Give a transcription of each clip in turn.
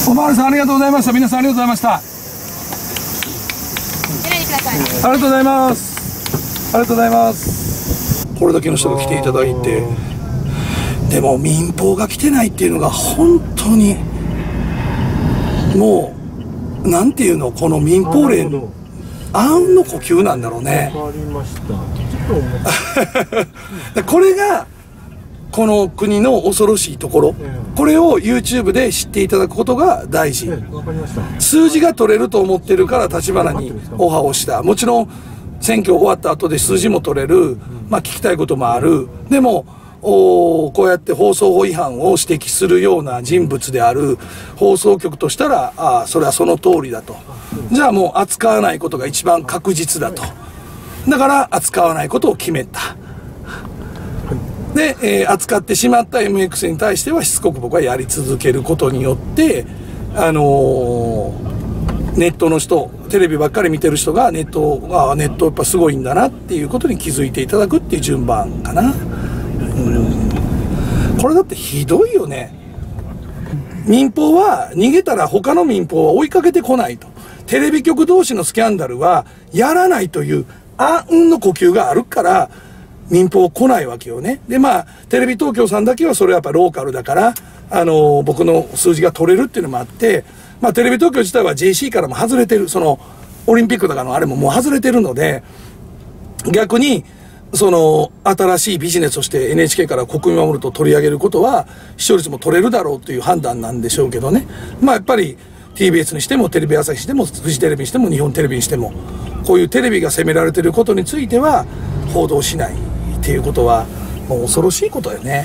おまわりさんありがとうございました。皆さんありがとうございました。ありがとうございます。ありがとうございます。これだけの人が来ていただいて、でも民放が来てないっていうのが本当にもうなんていうの、この民放連あうんの呼吸なんだろうね。わかりました。ちょっと思ったこれがこの国の恐ろしいところ、これを YouTube で知っていただくことが大事。数字が取れると思ってるから立花にオファーをした。もちろん選挙終わった後で数字も取れる、まあ聞きたいこともある。でもこうやって放送法違反を指摘するような人物である放送局としたら、それはその通りだと。じゃあもう扱わないことが一番確実だと。だから扱わないことを決めた。で、扱ってしまった MX に対してはしつこく僕はやり続けることによって、ネットの人、テレビばっかり見てる人がネットやっぱすごいんだなっていうことに気づいていただくっていう順番かな。これだってひどいよね。民放は逃げたら他の民放は追いかけてこないと。テレビ局同士のスキャンダルはやらないというあうんの呼吸があるから民放来ないわけよね。でまあテレビ東京さんだけはそれはやっぱローカルだから僕の数字が取れるっていうのもあって、まあテレビ東京自体は JC からも外れてる、そのオリンピックだからのあれももう外れてるので、逆にその新しいビジネスとして NHK から国民守ると取り上げることは視聴率も取れるだろうという判断なんでしょうけどね。まあやっぱり TBS にしてもテレビ朝日にしてもフジテレビにしても日本テレビにしてもこういうテレビが責められていることについては報道しないっていうことはもう恐ろしいことよね。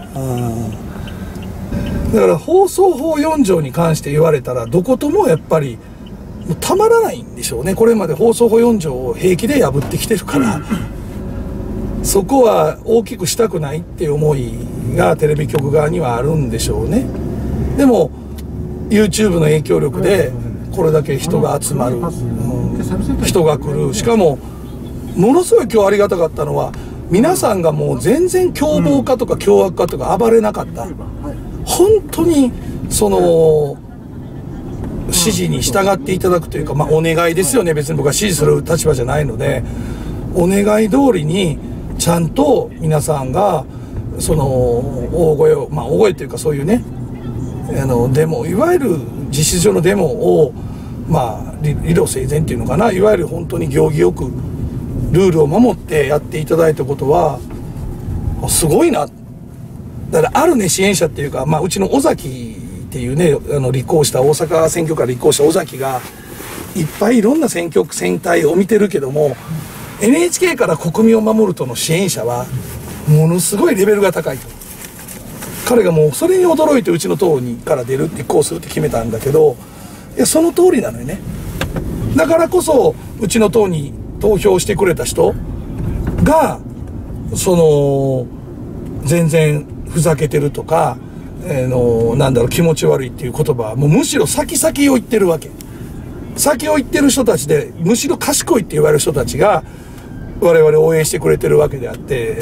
だから放送法4条に関して言われたらどこともやっぱりもうたまらないんでしょうね。これまで放送法4条を平気で破ってきてるからそこは大きくしたくないっていう思いがテレビ局側にはあるんでしょうね。でも YouTube の影響力でこれだけ人が集まる、人が来る。しかもものすごい今日ありがたかったのは皆さんがもう全然凶暴化とか凶悪化とか暴れなかった。本当にその指示に従っていただくというか、まあお願いですよね。別に僕は指示する立場じゃないのでお願い通りにちゃんと皆さんがその大声を、まあ大声っていうかそういうねデモ、いわゆる実質上のデモをまあ理路整然っていうのかな、いわゆる本当に行儀よくルールを守ってやっていただいたことはすごいな。だからあるね支援者っていうか、まあうちの尾崎っていうね立候補した大阪選挙から立候補した尾崎がいっぱいいろんな選対を見てるけども NHK から国民を守るとの支援者はものすごいレベルが高いと。彼がもうそれに驚いてうちの党にから出る立候補するって決めたんだけど、いやその通りなのよね。だからこそうちの党に投票してくれた人がその全然ふざけてるとか、なんだろう気持ち悪いっていう言葉はもうむしろ先を言ってるわけ。先を言ってる人たちでむしろ賢いって言われる人たちが我々を応援してくれてるわけであって、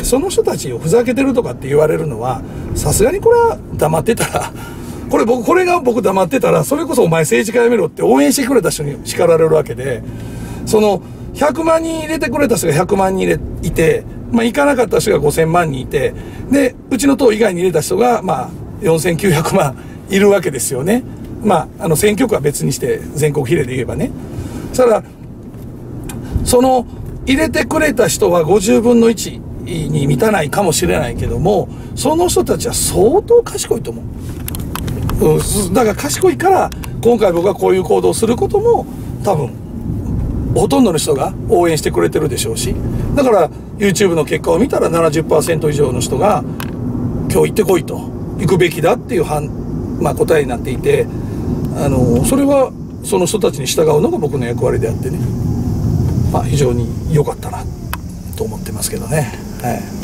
その人たちをふざけてるとかって言われるのはさすがにこれは黙ってたらこれが僕黙ってたらそれこそお前政治家やめろって応援してくれた人に叱られるわけで、その100万人入れてくれた人が100万人いて、まあ行かなかった人が5000万人いて、でうちの党以外に入れた人がまあ4900万いるわけですよね。まあ選挙区は別にして全国比例で言えばね。そしたらその入れてくれた人は50分の1に満たないかもしれないけども、その人たちは相当賢いと思う。だから賢いから今回僕がこういう行動をすることも多分ほとんどの人が応援してくれてるでしょうし、だから YouTube の結果を見たら 70% 以上の人が今日行ってこいと、行くべきだっていうまあ、答えになっていて、それはその人たちに従うのが僕の役割であってね、まあ、非常に良かったなと思ってますけどね。はい。